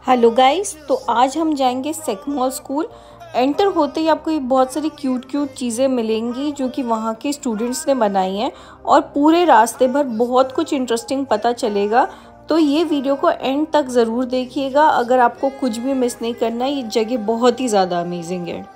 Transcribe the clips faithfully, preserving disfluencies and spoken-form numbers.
Hello guys, तो आज हम जाएंगे सेकमॉल स्कूल। एंटर होते ही आपको ये बहुत सारी क्यूट क्यूट चीज़ें मिलेंगी जो कि वहाँ के स्टूडेंट्स ने बनाई हैं और पूरे रास्ते भर बहुत कुछ इंटरेस्टिंग पता चलेगा। तो ये वीडियो को एंड तक ज़रूर देखिएगा अगर आपको कुछ भी मिस नहीं करना है। ये जगह बहुत ही ज़्यादा अमेजिंग है।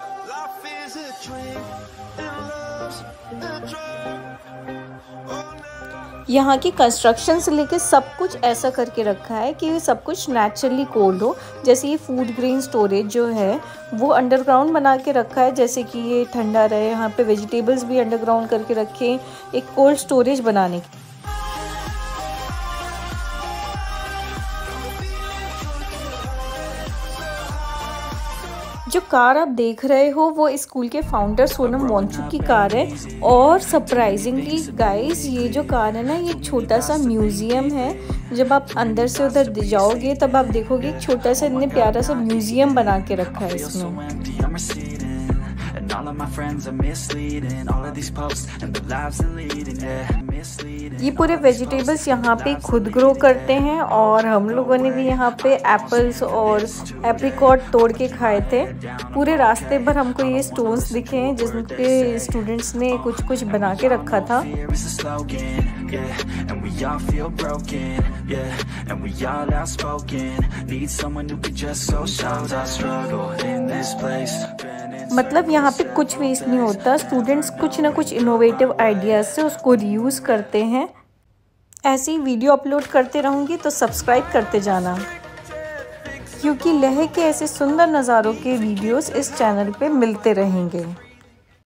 यहाँ की कंस्ट्रक्शन से लेके सब कुछ ऐसा करके रखा है कि सब कुछ नेचुरली कोल्ड हो। जैसे ये फूड ग्रेन स्टोरेज जो है वो अंडरग्राउंड बना के रखा है, जैसे कि ये ठंडा रहे। यहाँ पे वेजिटेबल्स भी अंडरग्राउंड करके रखे, एक कोल्ड स्टोरेज बनाने की। जो कार आप देख रहे हो वो स्कूल के फाउंडर सोनम वांगचुक की कार है। और सरप्राइजिंगली गाइस, ये जो कार है ना, ये छोटा सा म्यूजियम है। जब आप अंदर से उधर जाओगे तब आप देखोगे एक छोटा सा इतने प्यारा सा म्यूजियम बना के रखा है इसमें। ये पूरे वेजिटेबल्स यहाँ पे खुद ग्रो करते हैं और हम लोगों ने भी यहाँ पे एप्पल्स और एप्रिकॉट तोड़ के खाए थे। पूरे रास्ते भर हमको ये स्टोन्स दिखे हैं जिसके स्टूडेंट्स ने कुछ कुछ बना के रखा था। मतलब यहाँ पे कुछ वेस्ट नहीं होता। स्टूडेंट्स कुछ ना कुछ इनोवेटिव आइडियाज़ से उसको रीयूज़ करते हैं। ऐसी ही वीडियो अपलोड करते रहूँगी तो सब्सक्राइब करते जाना, क्योंकि लेह के ऐसे सुंदर नज़ारों के वीडियोस इस चैनल पे मिलते रहेंगे।